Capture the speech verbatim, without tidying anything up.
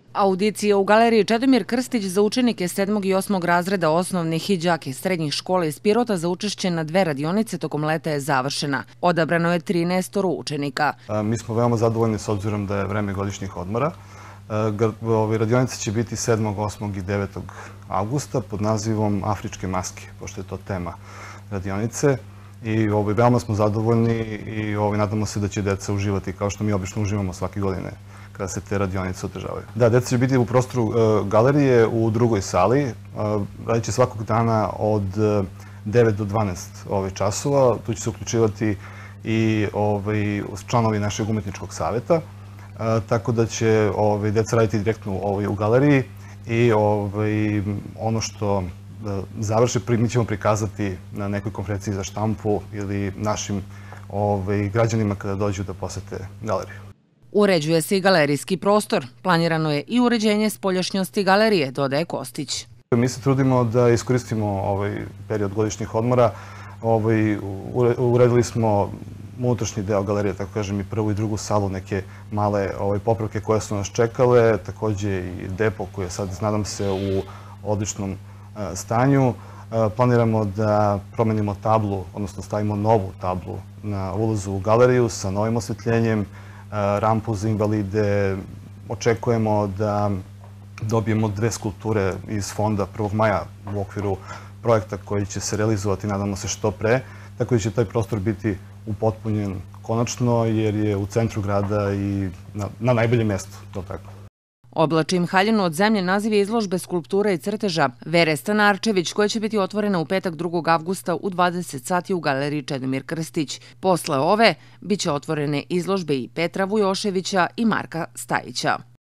Audicija u galeriji Čedomir Krstić za učenike sedmog i osmog razreda osnovnih i đake srednjih škola iz Pirota za učešće na dve radionice tokom leta je završena. Odabrano je trinaest učenika. Mi smo veoma zadovoljni s obzirom da je vreme godišnjih odmora. Radionice će biti sedmog, osmog i devetog avgusta pod nazivom Afričke maske, pošto je to tema radionice. I veoma smo zadovoljni i nadamo se da će deca uživati kao što mi obično uživamo svake godine kada se te radionice održavaju. Da, deca će biti u prostoru galerije u drugoj sali. Radit će svakog dana od devet do dvanaest časova. Tu će se uključivati i članovi našeg umetničkog saveta. Tako da će deca raditi direktno u galeriji i ono što završe mi ćemo prikazati na nekoj konferenciji za štampu ili našim građanima kada dođu da posete galeriju. Uređuje se i galerijski prostor. Planirano je i uređenje spoljašnjosti galerije, dodaje Kostić. Mi se trudimo da iskoristimo ovaj period godišnjih odmora. Uredili smo unutrašnji deo galerije, tako kažem, i prvu i drugu salu, neke male popravke koje su nas čekale, takođe i depo koji je sad, nadam se, u odličnom stanju. Planiramo da promenimo tablu, odnosno stavimo novu tablu na ulazu u galeriju sa novim osvetljenjem, rampu za invalide. Očekujemo da dobijemo dve skulpture iz fonda prvog maja u okviru projekta koji će se realizovati, nadamo se, što pre. Tako da će taj prostor biti upotpunjen konačno, jer je u centru grada i na najboljem mestu. Oblačim haljinu od zemlje naziv je izložbe skulptura i crteža Vere Stanarčević, koja će biti otvorena u petak drugog avgusta u dvadeset sati u galeriji Čedomir Krstić. Posle ove biće otvorene izložbe i Petra Vujoševića i Marka Stajića.